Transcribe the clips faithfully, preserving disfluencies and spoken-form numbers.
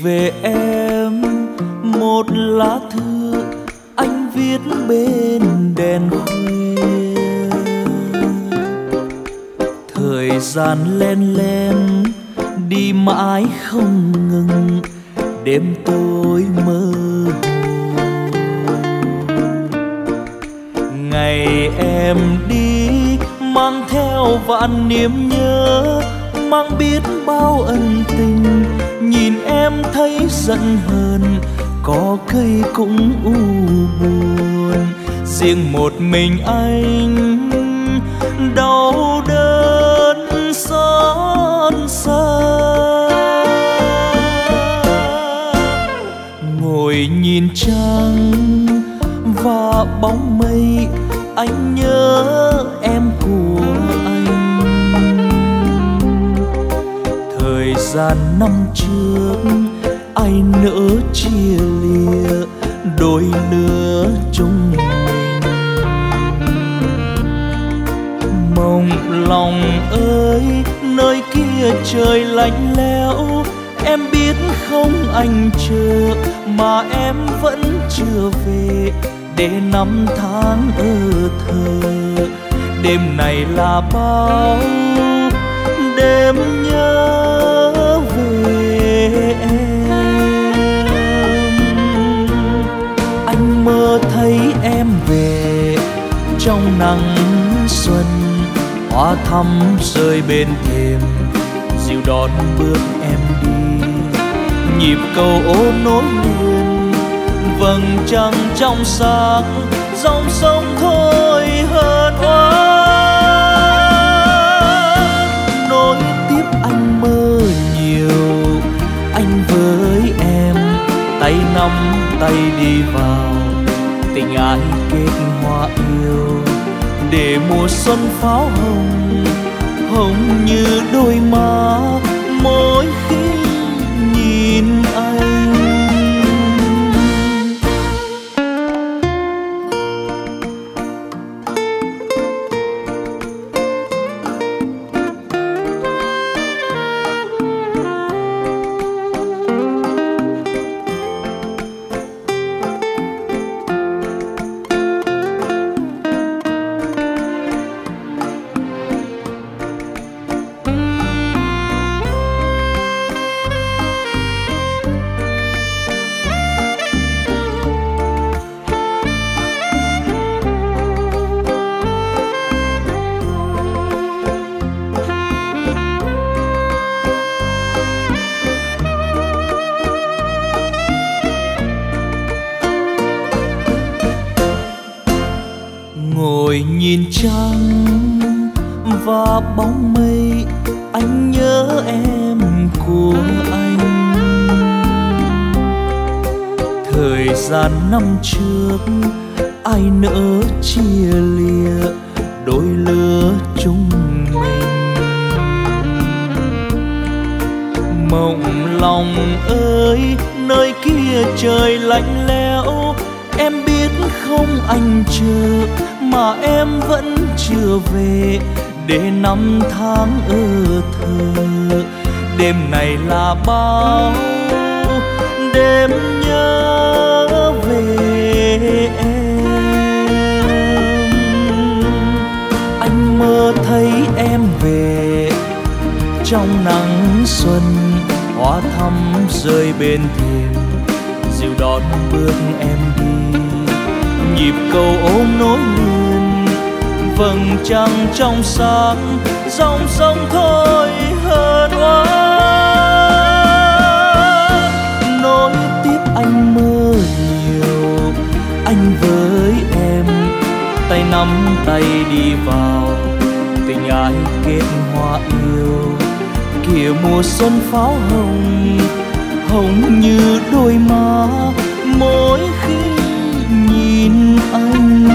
về em một lá thư anh viết bên đèn khuya. Thời gian len len đi mãi không ngừng, đêm tối mơ hồ. Ngày em đi mang theo vạn niềm nhớ, mang biết bao ân tình. Nhìn em thấy giận hờn, có cây cũng u buồn. Riêng một mình anh đau đớn xót xa. Ngồi nhìn trăng và bóng mây, anh nhớ em của anh. Thời gian năm trước ai nỡ chia lìa đôi lứa chúng mình. Mộng lòng ơi, nơi kia trời lạnh lẽo, em biết không anh chờ mà em vẫn chưa về để năm tháng ở thờ. Đêm này là bao đêm nhớ về em. Anh mơ thấy em về trong nắng xuân, hoa thắm rơi bên thềm dịu đón bước em đi. Nhịp cầu ô nối liền vầng trăng trong sáng, dòng sông thôi hơn oán. Nối tiếp anh mơ nhiều, anh với em tay nắm tay đi vào tình ai kết hoa yêu. Để mùa xuân pháo hồng, hồng như đôi má mỗi khi nhìn anh. Nhìn trăng và bóng mây, anh nhớ em của anh. Thời gian năm trước ai nỡ chia lìa đôi lứa chúng mình. Mộng lòng ơi, nơi kia trời lạnh lẽo, em biết không anh chờ mà em vẫn chưa về để năm tháng ở thờ. Đêm này là bao đêm nhớ về em. Anh mơ thấy em về trong nắng xuân, hoa thắm rơi bên thềm dịu đón bước em đi. Nhịp cầu ôm nối liền vầng trăng trong sáng, dòng sông thôi hơn oán. Nối tiếp anh mơ nhiều, anh với em tay nắm tay đi vào tình ai kết hoa yêu. Kìa mùa xuân pháo hồng, hồng như đôi má mỗi khi nhìn anh.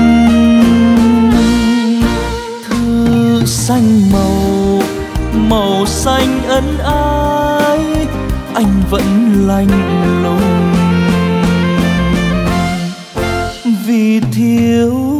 Thư xanh màu, màu xanh ân ái, anh vẫn lạnh lùng vì thiếu